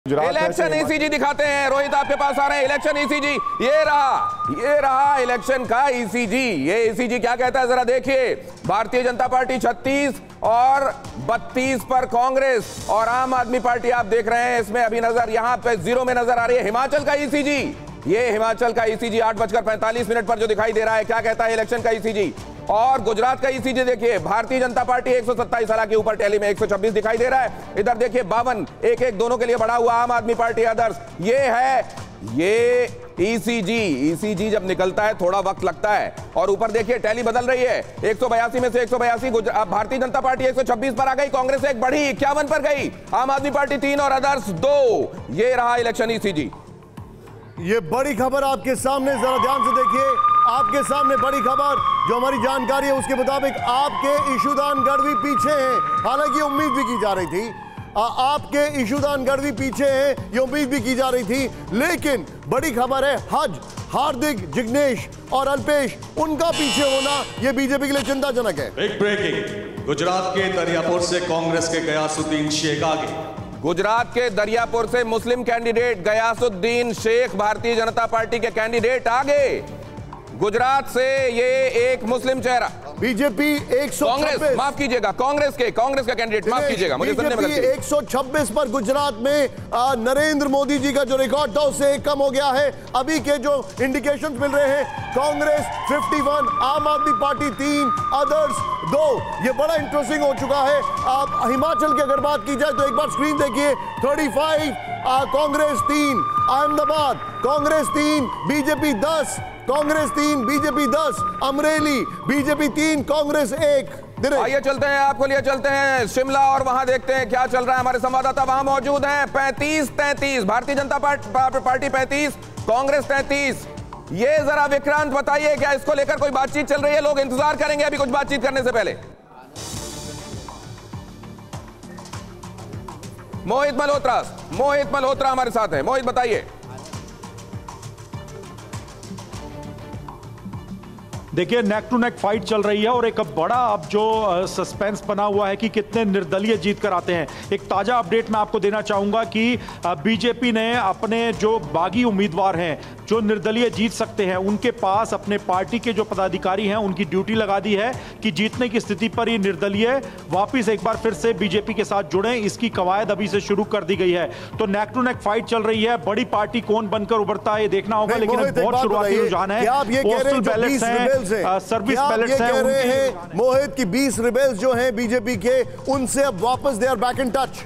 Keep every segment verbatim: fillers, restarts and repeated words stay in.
Election ECG दिखाते हैं। रोहित आपके पास आ रहे हैं। इलेक्शन ईसीजी ये रहा, ये रहा इलेक्शन का ईसीजी। ये ईसीजी क्या कहता है जरा देखिए। भारतीय जनता पार्टी छत्तीस और बत्तीस पर कांग्रेस और आम आदमी पार्टी आप देख रहे हैं। इसमें अभी नजर यहां पे जीरो में नजर आ रही है हिमाचल का ईसीजी। ये हिमाचल का ईसीजी आठ बजकर पैंतालीस मिनट पर जो दिखाई दे रहा है, क्या कहता है इलेक्शन का ईसीजी। और गुजरात का ईसीजी देखिए, भारतीय जनता पार्टी एक सौ सत्ताईस हालांकि ऊपर टैली में एक सौ छब्बीस दिखाई दे रहा है। इधर देखिए बावन, एक एक दोनों के लिए बढ़ा हुआ आम आदमी पार्टी अदर्स। ये है ये ईसीजी। ईसीजी जब निकलता है थोड़ा वक्त लगता है। और ऊपर देखिए टैली बदल रही है। एक सौ बयासी में से एक सौ बयासी भारतीय जनता पार्टी एक सौ छब्बीस पर आ गई, कांग्रेस एक बढ़ी इक्यावन पर गई, आम आदमी पार्टी तीन और अदर्स दो। ये रहा इलेक्शन ईसीजी। ये बड़ी खबर आपके सामने, जरा ध्यान से देखिए। आपके सामने बड़ी खबर जो हमारी जानकारी है उसके मुताबिक आपके इशूदान गढ़वी पीछे हैं। हालांकि उम्मीद भी की जा रही थी आ, आपके इशूदान गढ़वी पीछे हैं, ये उम्मीद भी की जा रही थी। लेकिन बड़ी खबर है हज, हार्दिक, जिग्नेश और अल्पेश उनका पीछे होना ये बीजेपी के लिए चिंताजनक है। बिग ब्रेकिंग, गुजरात के दरियापुर से कांग्रेस के गयासुद्दीन शेख आगे। गुजरात के दरियापुर से मुस्लिम कैंडिडेट गयासुद्दीन शेख भारतीय जनता पार्टी के कैंडिडेट आगे। गुजरात से ये एक मुस्लिम चेहरा। बीजेपी एक सौ कांग्रेस माफ कीजिएगा, कांग्रेस के कांग्रेस का कैंडिडेट माफ कीजिएगा, मुझे सुनने में गलती। एक सौ छब्बीस पर गुजरात में आ, नरेंद्र मोदी जी का जो रिकॉर्ड था उससे एक कम हो गया है। अभी के जो इंडिकेशंस मिल रहे हैं, कांग्रेस इक्यावन, आम आदमी पार्टी तीन, अदर्स दो। ये बड़ा इंटरेस्टिंग हो चुका है। आप हिमाचल की अगर बात की जाए तो एक बार स्क्रीन देखिए, पैंतीस, कांग्रेस तीन, अहमदाबाद कांग्रेस तीन, बीजेपी दस, कांग्रेस तीन, बीजेपी दस, अमरेली बीजेपी तीन, कांग्रेस एक। आइए चलते हैं, आपको लिए चलते हैं शिमला और वहां देखते हैं क्या चल रहा है। हमारे संवाददाता वहां मौजूद हैं। पैंतीस तैंतीस भारतीय जनता पार्टी पैंतीस, कांग्रेस तैंतीस। ये जरा विक्रांत बताइए, क्या इसको लेकर कोई बातचीत चल रही है? लोग इंतजार करेंगे अभी कुछ बातचीत करने से पहले। मोहित मल्होत्रा, मोहित मल्होत्रा हमारे साथ है। मोहित बताइए। देखिए नेक टू नेक फाइट चल रही है और एक बड़ा अब जो सस्पेंस बना हुआ है कि कितने निर्दलीय जीत कर आते हैं। एक ताजा अपडेट मैं आपको देना चाहूंगा कि बीजेपी ने अपने जो बागी उम्मीदवार हैं जो निर्दलीय जीत सकते हैं उनके पास अपने पार्टी के जो पदाधिकारी हैं उनकी ड्यूटी लगा दी है कि जीतने की स्थिति पर ये निर्दलीय वापिस एक बार फिर से बीजेपी के साथ जुड़े। इसकी कवायद अभी से शुरू कर दी गई है। तो नेक टू नेक फाइट चल रही है। बड़ी पार्टी कौन बनकर उभरता है ये देखना होगा, लेकिन बहुत शुरुआती रुझान है। पोस्टल बैलेट्स हैं, सर्विस बैलेट्स हैं। कह रहे हैं मोहित की बीस रिबेल्स जो हैं बीजेपी के, उनसे अब वापस they are back in touch.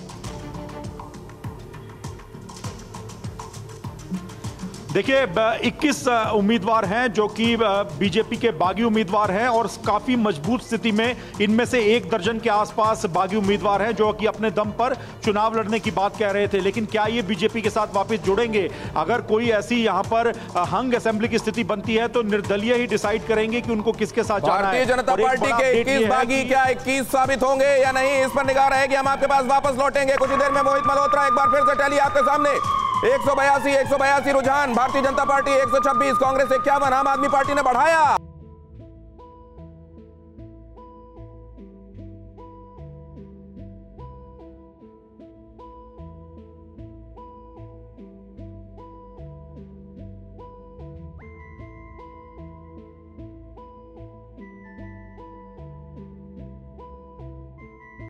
देखिए इक्कीस उम्मीदवार हैं जो कि बीजेपी के बागी उम्मीदवार हैं और काफी मजबूत स्थिति में इनमें से एक दर्जन के आसपास बागी उम्मीदवार हैं जो कि अपने दम पर चुनाव लड़ने की बात कह रहे थे। लेकिन क्या ये बीजेपी के साथ वापस जुड़ेंगे? अगर कोई ऐसी यहां पर हंग असेंबली की स्थिति बनती है तो निर्दलीय ही डिसाइड करेंगे कि उनको किसके साथ जाना है। भारतीय जनता पार्टी के इक्कीस बागी क्या इक्कीस साबित होंगे या नहीं, इस पर निगाह रहेगी। हम आपके पास वापस लौटेंगे कुछ ही देर में। मोहित मल्होत्रा एक बार फिर से टैली आपके सामने। एक सौ बयासी एक सौ बयासी रुझान, भारतीय जनता पार्टी एक सौ छब्बीस, कांग्रेस इक्यावन, आम आदमी पार्टी ने बढ़ाया।